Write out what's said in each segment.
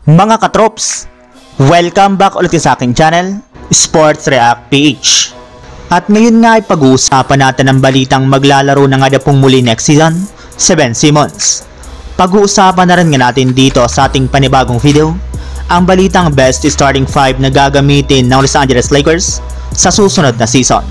Mga katrops, welcome back ulit sa aking channel, Sports React PH. At ngayon nga ay pag-uusapan natin ang balitang maglalaro na nga pong muli next season, si Ben Simmons. Pag-uusapan na rin nga natin dito sa ating panibagong video, ang balitang best starting 5 na gagamitin ng Los Angeles Lakers sa susunod na season.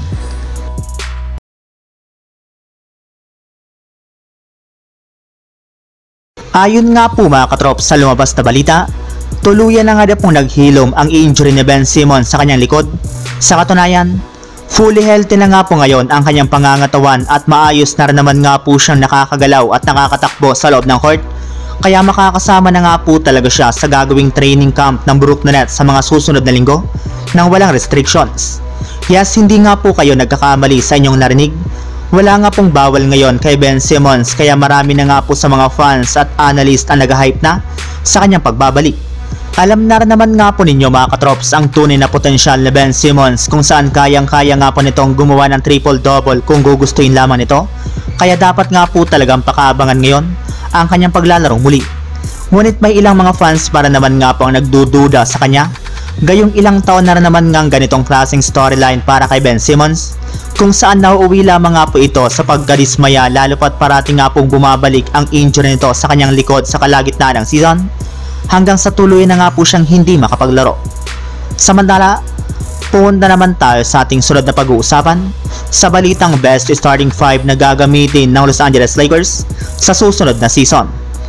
Ayon nga po mga katrops sa lumabas na balita, tuluyan na nga pong naghilom ang i-injury ni Ben Simmons sa kanyang likod. Sa katunayan, fully healthy na nga po ngayon ang kanyang pangangatawan at maayos na rin naman nga po siyang nakakagalaw at nakakatakbo sa loob ng court. Kaya makakasama na nga po talaga siya sa gagawing training camp ng Brooklyn Nets sa mga susunod na linggo nang walang restrictions. Yes, hindi nga po kayo nagkakamali sa inyong narinig. Wala nga pong bawal ngayon kay Ben Simmons kaya marami na nga po sa mga fans at analyst ang nag-hype na sa kanyang pagbabalik. Alam na rin naman nga po ninyo mga katrops ang tunay na potensyal ni Ben Simmons kung saan kayang-kaya nga po nitong gumawa ng triple-double kung gugustuhin lamang nito. Kaya dapat nga po talagang pakaabangan ngayon ang kanyang paglalarong muli. Ngunit may ilang mga fans para naman nga po ang nagdududa sa kanya. Gayong ilang taon na rin naman nga ganitong klaseng storyline para kay Ben Simmons, kung saan nauuwi lamang nga po ito sa pagkadismaya lalo pat parating nga pong bumabalik ang injury nito sa kanyang likod sa kalagitnaan ng season, hanggang sa tuloy na nga po siyang hindi makapaglaro. Samantala, punta naman tayo sa ating sunod na pag-uusapan sa balitang best starting 5 na gagamitin ng Los Angeles Lakers sa susunod na season.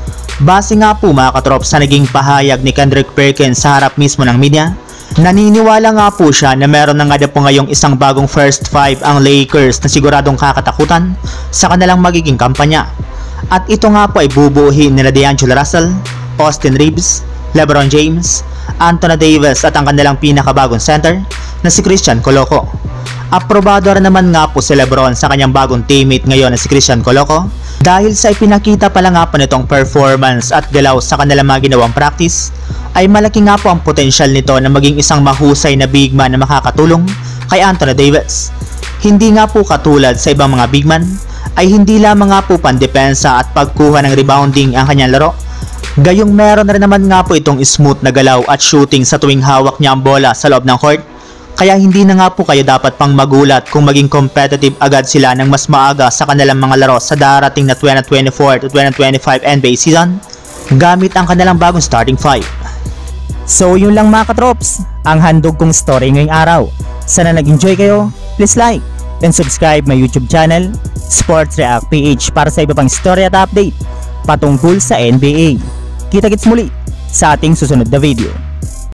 Base nga po mga katrops sa naging pahayag ni Kendrick Perkins sa harap mismo ng media, naniniwala nga po siya na meron na nga po ngayong isang bagong first 5 ang Lakers na siguradong kakatakutan sa kanilang magiging kampanya. At ito nga po ay bubuuhin nila D'Angelo Russell, Austin Reeves, LeBron James, Anthony Davis at ang kanilang pinakabagong center na si Christian Coloco. Aprobado rin naman nga po si LeBron sa kanyang bagong teammate ngayon na si Christian Coloco dahil sa ipinakita pala nga po nitong performance at galaw sa kanilang mga ginawang practice, ay malaki nga po ang potensyal nito na maging isang mahusay na big man na makakatulong kay Anthony Davis. Hindi nga po katulad sa ibang mga big man, ay hindi lamang nga po pandepensa at pagkuha ng rebounding ang kanyang laro. Gayong meron na rin naman nga po itong smooth na galaw at shooting sa tuwing hawak niya ang bola sa loob ng court. Kaya hindi na nga po kayo dapat pang magulat kung maging competitive agad sila ng mas maaga sa kanilang mga laro sa darating na 2024 to 2025 NBA season gamit ang kanilang bagong starting 5. So yun lang mga katrops, ang handog kong story ngayong araw. Sana nag-enjoy kayo, please like and subscribe my YouTube channel, Sports React PH, para sa iba pang story at update patungkol sa NBA. Kita-kits muli sa ating susunod na video.